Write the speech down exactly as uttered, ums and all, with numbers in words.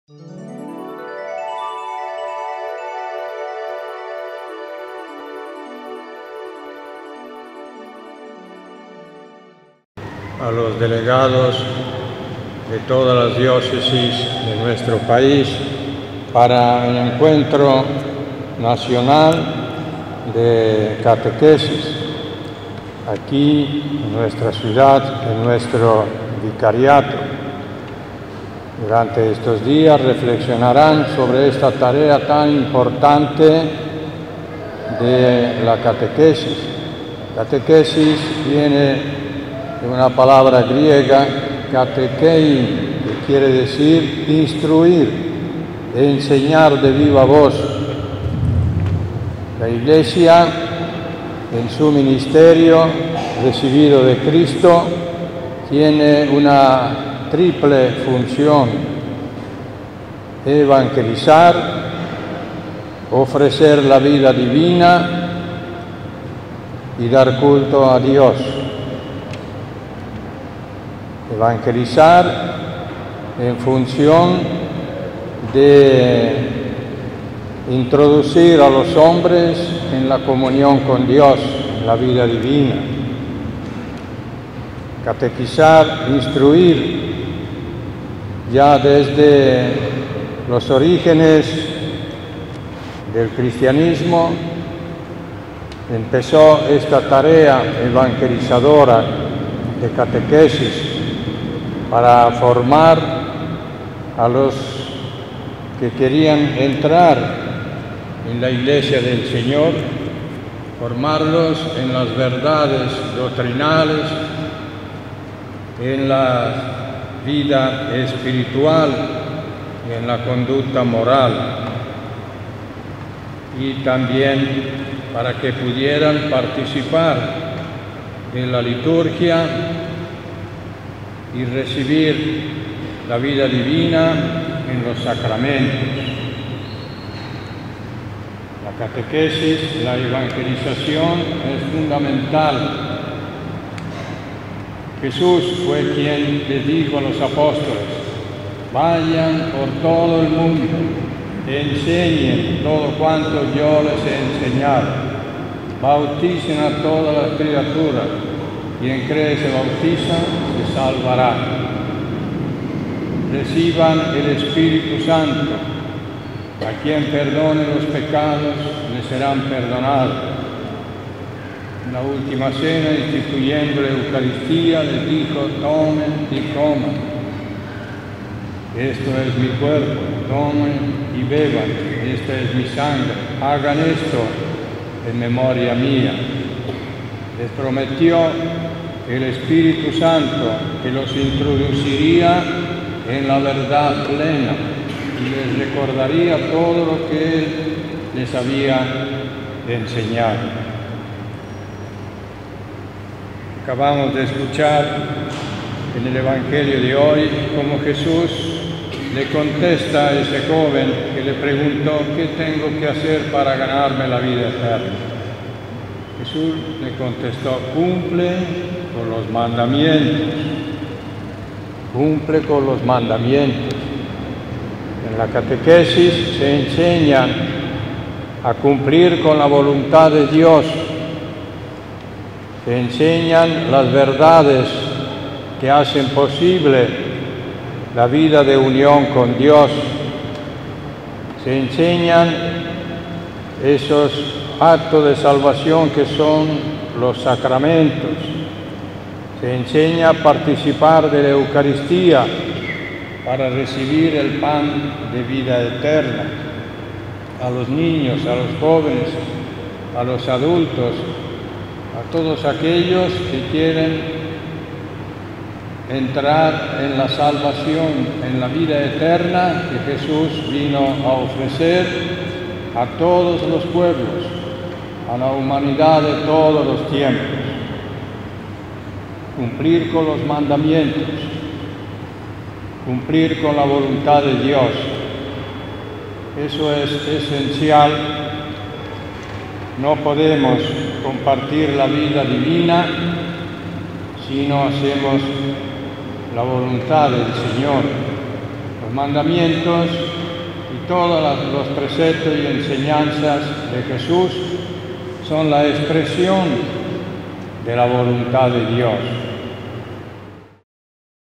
A los delegados de todas las diócesis de nuestro país para el encuentro nacional de catequesis. Aquí en nuestra ciudad, en nuestro vicariato. Durante estos días reflexionarán sobre esta tarea tan importante de la catequesis. Catequesis viene de una palabra griega, katekei, que quiere decir instruir, enseñar de viva voz. La Iglesia, en su ministerio recibido de Cristo, tiene una triple función: evangelizar, ofrecer la vida divina y dar culto a Dios. Evangelizar en función de introducir a los hombres en la comunión con Dios, en la vida divina. Catequizar, instruir, ya desde los orígenes del cristianismo empezó esta tarea evangelizadora de catequesis para formar a los que querían entrar en la Iglesia del Señor, formarlos en las verdades doctrinales, en la vida espiritual y en la conducta moral, y también para que pudieran participar en la liturgia y recibir la vida divina en los sacramentos. La catequesis, la evangelización es fundamental. Jesús fue quien les dijo a los apóstoles: vayan por todo el mundo, enseñen todo cuanto yo les he enseñado, bauticen a todas las criaturas, quien cree se bautiza se salvará. Reciban el Espíritu Santo, a quien perdone los pecados le serán perdonados. En la última cena, instituyendo la Eucaristía, les dijo: tomen y coman. Esto es mi cuerpo, tomen y beban, esta es mi sangre, hagan esto en memoria mía. Les prometió el Espíritu Santo que los introduciría en la verdad plena y les recordaría todo lo que Él les había enseñado. Acabamos de escuchar en el Evangelio de hoy cómo Jesús le contesta a ese joven que le preguntó: ¿qué tengo que hacer para ganarme la vida eterna? Jesús le contestó: cumple con los mandamientos, cumple con los mandamientos. En la catequesis se enseñan a cumplir con la voluntad de Dios, se enseñan las verdades que hacen posible la vida de unión con Dios, se enseñan esos actos de salvación que son los sacramentos, se enseña a participar de la Eucaristía para recibir el pan de vida eterna. A los niños, a los jóvenes, a los adultos, a todos aquellos que quieren entrar en la salvación, en la vida eterna que Jesús vino a ofrecer a todos los pueblos, a la humanidad de todos los tiempos. Cumplir con los mandamientos, cumplir con la voluntad de Dios. Eso es esencial. No podemos compartir la vida divina si no hacemos la voluntad del Señor. Los mandamientos y todos los preceptos y enseñanzas de Jesús son la expresión de la voluntad de Dios.